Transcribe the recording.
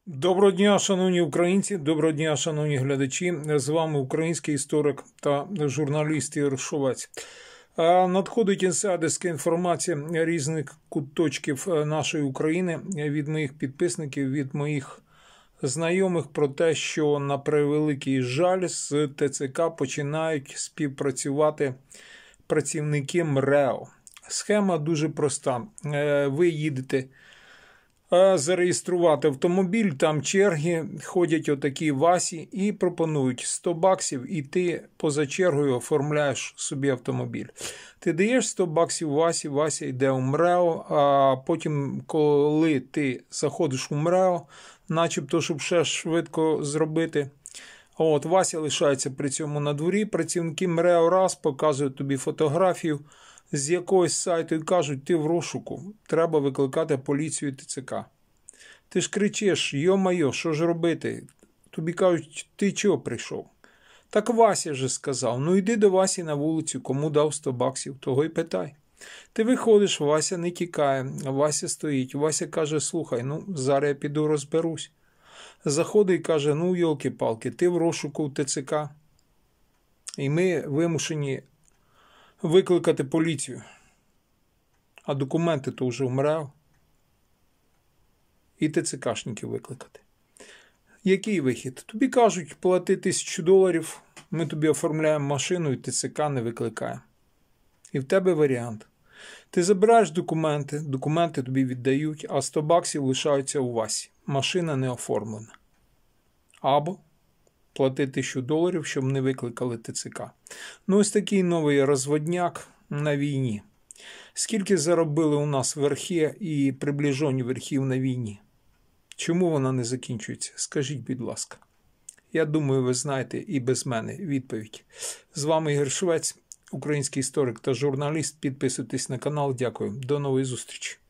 Доброго дня, шановні українці, доброго дня, шановні глядачі. З вами український історик та журналіст Ігор Шовець. Надходить інсайдерська інформація різних куточків нашої України від моїх підписників, від моїх знайомих про те, що на превеликий жаль з ТЦК починають співпрацювати працівники МРЕО. Схема дуже проста. Ви їдете зареєструвати автомобіль, там черги, ходять отакі Васі і пропонують 100 баксів, і ти поза чергою оформляєш собі автомобіль. Ти даєш 100 баксів Васі, Вася йде у МРЕО, а потім, коли ти заходиш у МРЕО, начебто, щоб ще швидко зробити, Вася лишається при цьому на дворі, працівники МРЕО раз показують тобі фотографію з якогось сайту і кажуть, ти в розшуку, треба викликати поліцію і ТЦК. Ти ж кричиш, йо-майо, що ж робити? Тобі кажуть, ти чого прийшов? Так Вася же сказав, ну йди до Васі на вулицю, кому дав 100 баксів, того й питай. Ти виходиш, Вася не тікає, Вася стоїть, Вася каже, слухай, зараз я піду розберусь. Заходить і каже, йолки-палки, ти в розшуку в ТЦК. І ми вимушені викликати поліцію. А документи то вже вмирав. І ТЦКшників викликати. Який вихід? Тобі кажуть, плати $1000, ми тобі оформляємо машину і ТЦК не викликаємо. І в тебе варіант. Ти забираєш документи тобі віддають, а 100 баксів лишаються у Васі. Машина не оформлена. Або плати $1000, щоб не викликали ТЦК. Ось такий новий розводняк на війні. Скільки заробили у нас верхи і приближені верхів на війні? Чому вона не закінчується? Скажіть, будь ласка. Я думаю, ви знаєте і без мене відповідь. З вами Ігор Шовець, український історик та журналіст. Підписуйтесь на канал. Дякую. До нової зустрічі.